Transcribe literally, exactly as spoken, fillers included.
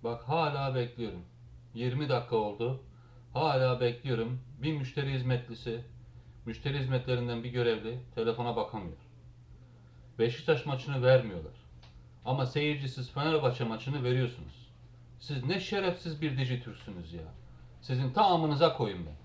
Bak hala bekliyorum. yirmi dakika oldu. Hala bekliyorum. Bir müşteri hizmetlisi, müşteri hizmetlerinden bir görevli telefona bakamıyor. Beşiktaş maçını vermiyorlar. Ama seyircisiz Fenerbahçe maçını veriyorsunuz. Siz ne şerefsiz bir dijitürsünüz ya. Sizin tamamınıza koyun ben.